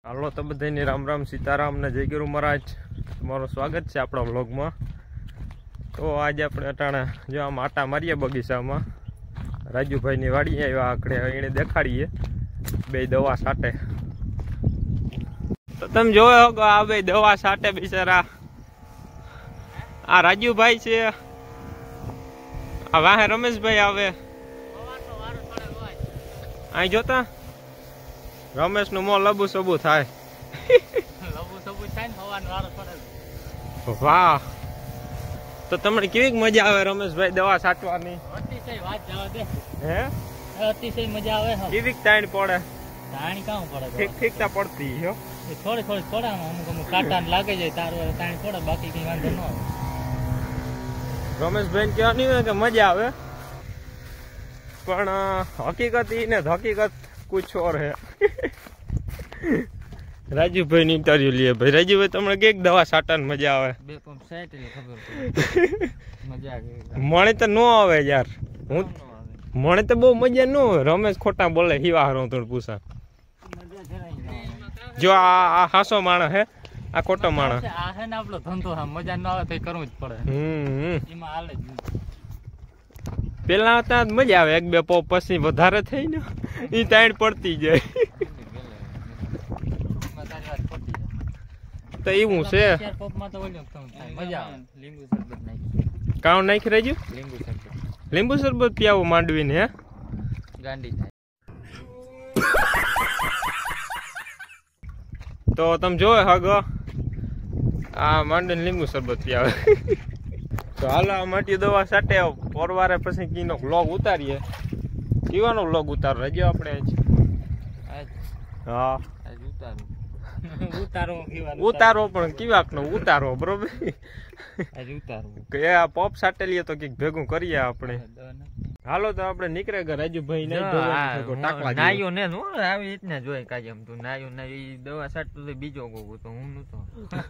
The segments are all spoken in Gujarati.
હાલો તો બધાને રામ રામ સીતારામ ને જય ગુરુ મહારાજ. તમારું સ્વાગત છે આપણા વ્લોગમાં. તો આજે આપણે અટાણા જો આમ આટા મારીએ બગીચામાં. રાજુભાઈની વાડી આવ્યા આખડે એને દેખાડીએ બે દવા છાંટે. તો તમે જોયો હો આ બે દવા છાંટે બિચારા. આ રાજુભાઈ છે, આ વાહે રમેશભાઈ આવે. અહીં જોતા રમેશ નું મોં લબુ સબુ થાય. વાહ, તો તમને કેવી મજા આવે રમેશભાઈ દવા છાંટવાની? હે અતિશય મજા આવે. કેવી તાણ પડે? તાણી કામ પડે? ઠીક ઠીક તા પડતી હો. થોડી થોડી પડે, અમુક અમુક કાંટા લાગે જાય તારું તાણી પડે, બાકી કઈ વાંધો ન આવે. રમેશભાઈ કહેવા નહીં હોય કે મજા આવે, પણ હકીકત ઈ ને હકીકત कुछ और है. राजूभाई ની ઇન્ટરવ્યુ લીએ. ભાઈ રાજુભાઈ તમને કેક દવા છાંટન મજા આવે? બે પંપ સાઈટ એટલે ખબર પડે મજા આવે. મને તો નો આવે યાર, હું મને તો બહુ મજા ન આવે. રમેશ ખોટા બોલે હિવા હારો તો પૂછા. જો આ હાસો માણસ હે, આ ખોટો માણસ. આ હે ને આપણો ધંધો, મજા ન આવે તો કરવું જ પડે. એમાં હાલે જ. પેલા ત્યાં મજા આવે, એક બે પોપ પછી વધારે થઈ ને ઈ તાણ પડતી જાય. તો એવું છે. કામ નાખી રહેજો. લીંબુ શરબત પીવો માંડવીને હે ગાંડી થાય. તો તમે જોવે હગો આ માંડવીને લીંબુ શરબત પીવે. તો હાલો આ માટી દવા છાંટે પરવારે પછી કીનો વ્લોગ ઉતારીએ. કીવાનો વ્લોગ ઉતારો રહેજો આપણે. હા ઉતારો પણ કેવાક નો ઉતારો, બરોબર? કે આ પોપ છાંટેલીએ તો કઈક ભેગું કરીએ આપણે. હાલો તો આપણે નીકળે ગયા. રાજુભાઈ નાયો ને આવી રીતના જોઈ કાયમ તું નાયો ના દવા છાંટતો બીજો ગોગો તો હું નતો.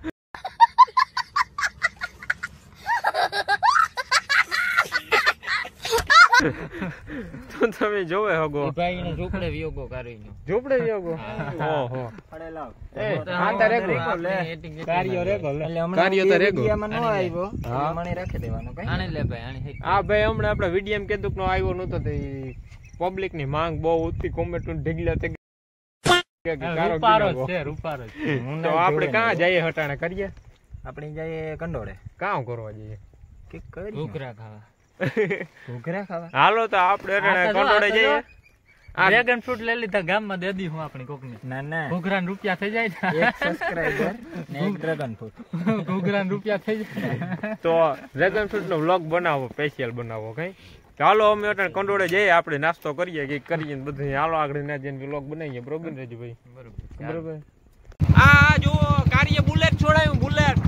તો તમે જોવે હગો ભાઈ ને ઝૂપડે વિયોગો કરીને. ઝૂપડે વિયોગો? ઓહો અડે લાવ એ આ તારે લે કાર્યો રેગો લે કાર્યો તો રેગો નો આવ્યો. હા મને રાખી દેવાનો કઈ આને લે ભાઈ આને. આ ભાઈ હમણાં આપણે વિડીયો માં કેદુક નો આવ્યો નતો તો પબ્લિક ની માંગ બહુ ઉતી. કોમેન્ટ ઢીગલા તે રૂપારો છે, રૂપારો. તો આપણે ક્યાં જઈએ? હટાણે કરીએ આપણે જઈએ કંડોળે. કામ કરવા જઈએ કે કરી ઘૂઘરા ખાવા? ઘૂઘરા ખાવા? હાલો તો આપણે કંડોળે જઈએ. આ ડ્રેગન ફ્રૂટ લઈ લીધા ગામમાં દે દી હું આપણી કોકને. ના ના ઘૂઘરા ના રૂપિયા થઈ જાય. એક સબસ્ક્રાઇબર ને એક ડ્રેગન ફ્રૂટ. ઘૂઘરા ના રૂપિયા થઈ જાય. તો ડ્રેગન ફ્રૂટ નો વ્લોગ બનાવો, સ્પેશિયલ બનાવો કઈ. ચાલો અમે અટાણે કંડોળે જઈએ, આપણે નાસ્તો કરીએ કે કરીએ બધું. હાલો આગળ ના જઈને વ્લોગ બનાવીએ, બરોબર રાજુભાઈ? બરોબર. આ જો કાર્ય બુલેટ છોડાયું, બુલેટ.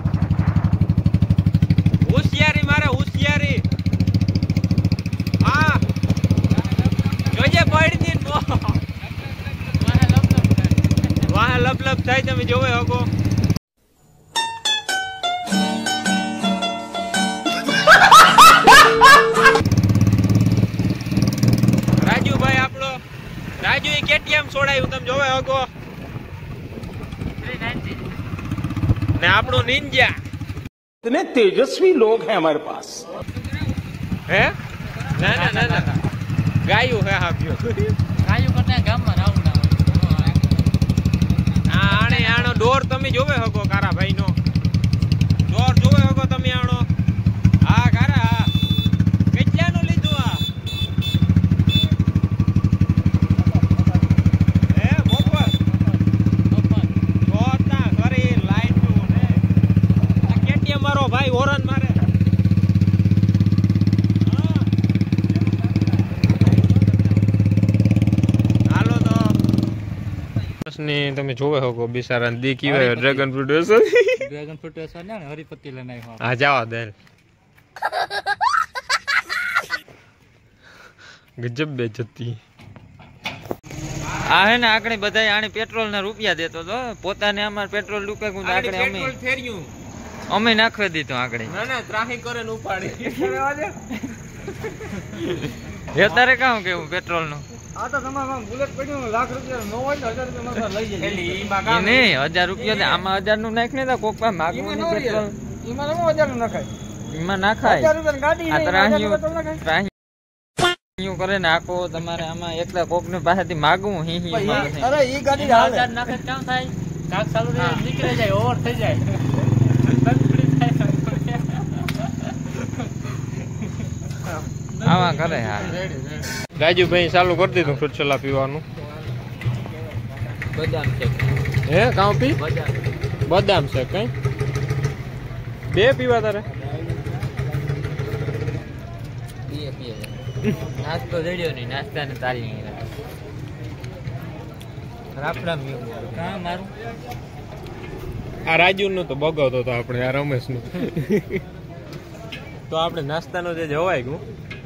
હોશિયારી મારે, હોશિયારી. હા જોજે પડી દી વાહ લપ થાય. તમે જોવે હગો રાજુભાઈ આપણો રાજુ એ કેટીએમ છોડાયું. તમે જોવે હગો ને આપણું નિંજા. इतने तेजस्वी लोग हैं हमारे पास. હે ના ના ના ના ગાયું હે આપ્યો. ગાયું કરતા ગામમાં રાઉન્ડ આવે. આણે આનો ડોર તમે જોવે હકો કારા ભાઈ નો ડોર જોવે હકો તમે આનો. હા કારા હા કેટલાનું લીધું આ? હે બપોર જોતા કરી લાઈટ ને આ કેટીએમ મારો ભાઈ હોરન મારે. તમે જોવે હકો બિચારા દી કીવાય ડ્રેગન ફ્રૂટ વેસો. ડ્રેગન ફ્રૂટ વેસો ને હરીપતિ લઈને આવ્યો. હા જાવા દે. ગજબ બેજતી. આ હે ને આકડે બધાય આને પેટ્રોલ ના રૂપિયા દેતો તો પોતાને અમાર પેટ્રોલ રૂપે કું આકડે અમે ફેર્યું અમે નાખવી દીધું આકડે. ના ના ત્રાહી કરે ને ઉપાડી. હે તારે કામ કેવું પેટ્રોલ નું? આ તો તમારે બુલેટ પડ્યું લાખ રૂપિયા નો હોય ને 1000 રૂપિયા લઈ જાય નહીં 1000 રૂપિયા આમાં 1000 નું નાખ ને તો કોક પાસે માગવું નહીં પેટ્રોલ એમાં નો 1000 નું નખાય એમાં નાખાય 1000 રૂપિયા ગાડી આ ત્રાહિયું કરે ને આખો તમારે આમાં એકલા કોક ને પાસેથી માગવું અરે ઈ ગાડી હાલે 1000 નાખે કામ થાય કાક ચાલુ રહે નીકળી જાય ઓવર થઈ જાય આવા કરે યાર રાજુભાઈ ચાલુ કરી દીધું ફૂટસલા પીવાનું બદામ શેક હે કાં પી બદામ છે કઈ બે પીવા તારે નાસ્તો જડ્યો નહીં નાસ્તા ને તાલી રાફરામ મારું આ રાજુ નું તો બગાવતો હતો આપણે આ રમેશ નું તો આપણે નાસ્તાનો જે જવાય ગયું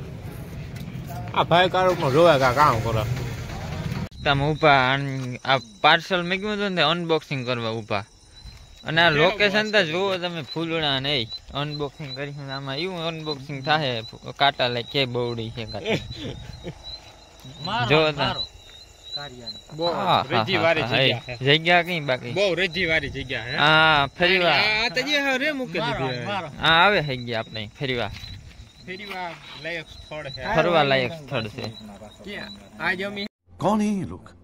આ ભાઈ કારોમાં જોવા કા કામ કરો તમે ઉપા આ પાર્સલ મેક્યું હતું ને અનબોક્સિંગ કરવા ઉપા અને આ લોકેશન તો જુઓ તમે ફૂલડા નહીં અનબોક્સિંગ કરી આમાં એવું અનબોક્સિંગ થાય કાટા લાય કે બવડી છે જો જગ્યા કઈ બાકી બહુ રેજી વાળી જગ્યા હે હા ફરીવાર આ તો જે રે મૂકી દીધી હા આવે છે ગયા આપણે ફરીવાર લાયક સ્થળ છે ફરવા લાયક સ્થળ છે આ જમી कौन है ये लोग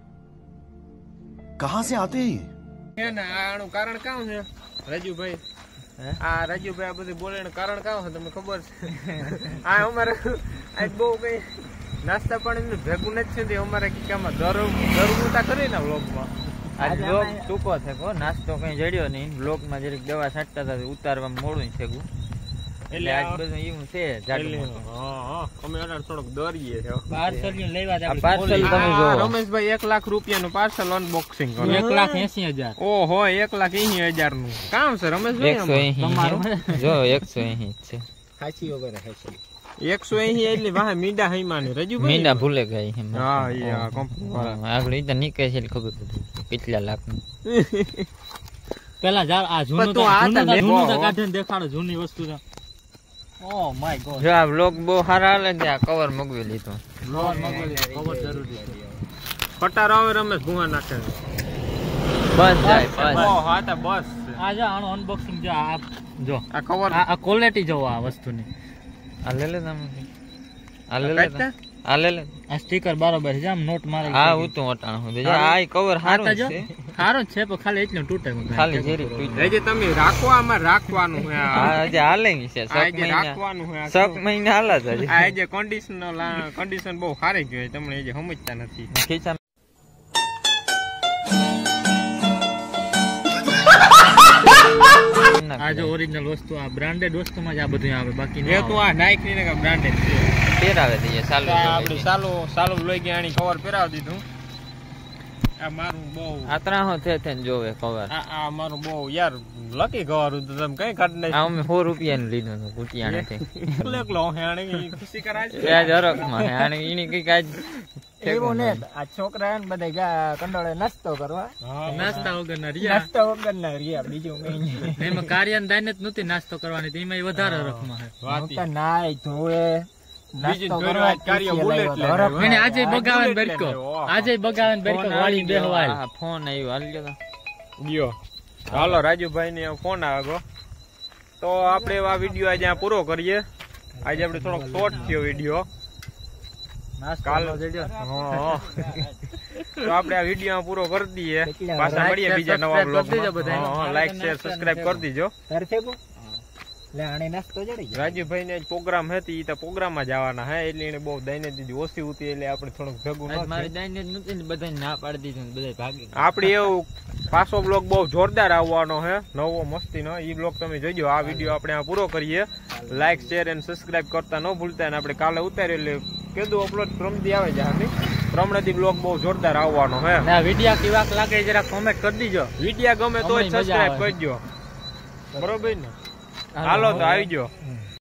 कहां से आते हैं હે ને આનું કારણ કામ છે રાજુભાઈ આ રાજુભાઈ આ બધું બોલે કારણ કામ છે તમને ખબર છે આ અમારે આજ બહુ કઈ નાસ્તા પાણી ભેગું નથી થયું અમારે આમાં દરવું કરી ને વ્લોગમાં આજ બ્લોગ ટૂંકો છે કો નાસ્તો કઈ જડ્યો નહીં બ્લોગ માં જરીક દવા છાંટતા હતા ઉતારવા મોડું છે એટલે આજ બધું એવું છે અમે થોડોક દરીએ છે પાર્સલ તમે જો રમેશભાઈ 1 લાખ રૂપિયાનું પાર્સલ અનબોક્સિંગ કરો 1,80,000 ઓહો 1,80,000 નું કામ છે રમેશભાઈ તમારું જો 180 છે ખાસી વગર 180 એટલે વાહ મીંડા હઈમાની રજુભાઈ મીંડા ભૂલે ગઈ હા ઈ આ કંપની વાળા આગળ ઈ તો નીકળે છે ખબર પડી કેટલા લાખ નું પેલા જા આ જૂનું તો કાઢીને દેખાડો જૂની વસ્તુ છે ઓ માય ગોડ જો આ વ્લોગ બહુ સારા હાલે ને આ કવર મગવી લીધો કવર જરૂરી છે ખટારો આવે રમેશ ભૂવા નાખે બસ જાય બસ હા તો બસ આ જો આનો અનબોક્સિંગ જો આ જો આ કવર આ ક્વોલિટી જો આ વસ્તુની આ લે લે તમે આ લે લે આ લે લે આ સ્ટીકર બરાબર છે આમ નોટ મારે હા હું તો ઓટાણ હું જો આ કવર સારો છે સારો છે પણ ખાલી એટલું તૂટે ખાલી જેરી તૂટે જે તમે રાખો આમાં રાખવાનું છે આ જે હાલે છે રાખવાનું છે 6 મહિના હાલે છે આ જે કન્ડિશન બહુ સારી ગઈ તમને એ જે સમજતા નથી ખીચા આ જો ઓરિજિનલ વસ્તુ આ બ્રાન્ડેડ વસ્તુમાં જ આ બધું આવે બાકી એ તો આ નાઇકી ને બ્રાન્ડેડ છે પહેરાવે દઈએ ચાલો આપણે ચાલો લઈ ગયા આની કવર પહેરાવી દીધું આ મારું બહુ આતરાહો છે જોવે કવર આ મારું બહુ યાર લકી કવર તો તમે કઈ કાઢ નહીં આ અમે 100 રૂપિયા નું લીધું હતું કુટિયાણે થી એકલો હેણે ખુશી કરાય છે આજ હરકમાં હેણે ઈની કઈક આજ એવું ને આ છોકરા ને બધા કંડોળે નાસ્તો કરવા નાસ્તા વગરના રિયા બીજું કઈ એમાં કાર્યન દાઈને જ નહોતી નાસ્તો કરવાની તો એમાં વધારે હરકમાં છે વાત નાય ધોળે નાસ્તો કરવા કાર્ય બુલેટ લે મને આજે બગાવન બરકો વાળી બેહવાલ આ ફોન આવ્યો હાલ ગયો હાલો રાજુભાઈ ને ફોન આવ્યો તો આપણે આ વિડિયો આજે પૂરો કરીએ આજે આપણે થોડોક શોર્ટ થયો વિડિયો કાલ તો આપણે આ વિડિયો પૂરો કરી દઈએ પાછા મળીએ બીજા નવા બ્લોગમાં લાઈક શેર સબસ્ક્રાઇબ કરી દીજો રાજુભાઈ ને પ્રોગ્રામ હતી તો પ્રોગ્રામ માં જવાના હે એટલે એને બહુ દઈને દીધી ઓછી હતી એટલે આપણે થોડુંક ભેગું મારી દઈને નથી ને બધા ના પાડી દીધું બધા ભાગી આપણે એવું પાછો બ્લોગ બહુ જોરદાર આવવાનો હે નવો મસ્તીનો ઈ બ્લોગ તમે જોજો આ વિડિયો આપણે આ પૂરો કરીએ લાઈક શેર એન્ડ સબસ્ક્રાઇબ કરતા ન ભૂલતા અને આપણે કાલે ઉતારી એટલે કેદું અપલોડ પ્રમદી આવે છે આની પ્રમણથી બ્લોગ બહુ જોરદાર આવવાનો હે આ વિડિયો કેવા લાગે જરા કોમેન્ટ કરી દીજો વિડિયો ગમે તો સબસ્ક્રાઇબ કરજો બરોબર ને હાલો તો આવી ગયો